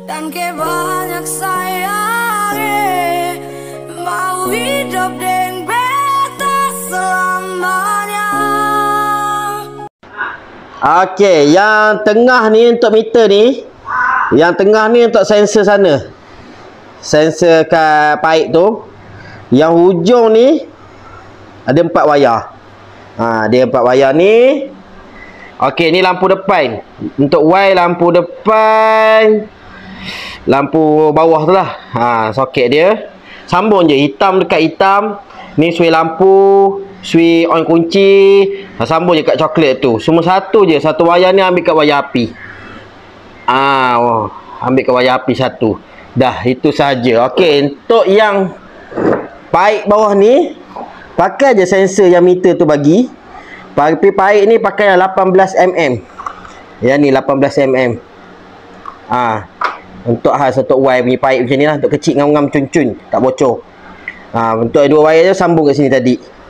dan ke banyak sayangnya, mau hidup dengan beta selamanya. Okey, yang tengah ni untuk meter ni. Yang tengah ni untuk sensor sana. Sensor kat pipe tu. Yang hujung ni ada 4 wayar. Dia 4 wayar ni. Okey, ni lampu depan. Untuk wire lampu depan. Lampu bawah tu lah. Soket dia. Sambung je, hitam dekat hitam. Ni switch lampu, switch on kunci. Sambung je kat coklat tu. Semua satu je. Satu wayar ni ambil kat wayar api. Ambil kat wayar api satu. Dah, itu saja. Okey, untuk yang pipe bawah ni, pakai je sensor yang meter tu bagi. Tapi pipe ni pakai 18mm. Yang ni 18mm. Untuk satu wire punya pipe macam ni lah. Untuk kecil ngam-ngam cun-cun, tak bocor. Untuk dua wire je sambung kat sini tadi.